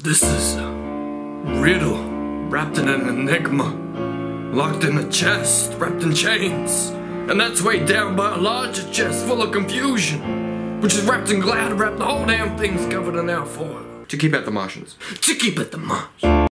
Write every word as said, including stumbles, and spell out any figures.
This is a riddle wrapped in an enigma, locked in a chest, wrapped in chains, and that's weighed down by a larger chest full of confusion, which is wrapped in glad, wrapped the whole damn thing's covered in alfoil. To keep out the Martians. To keep out the Martians.